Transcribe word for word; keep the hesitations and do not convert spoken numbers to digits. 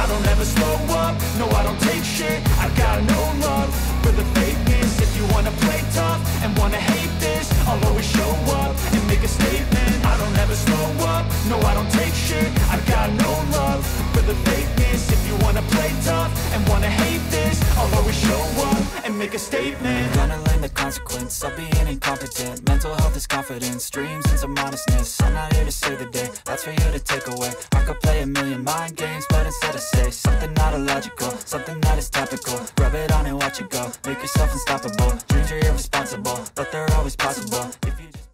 don't ever slow up, no I don't take shit. I got no love for the fakeness. If you wanna play tough and wanna hate this, I'll always show up and make a statement. I don't ever slow up, no I don't take shit. I got no love for the fakeness. If you wanna play tough and wanna hate this, I'll always show up and make a statement. Gonna learn the consequence of being incompetent. Mental health is confidence, dreams and some modestness. I'm not here to save the day, that's for you to take away. I could play a million mind games, but instead I say something not illogical, something that is topical. Rub it on and watch it go, make yourself unstoppable. Dreams are irresponsible, but they're always possible if you just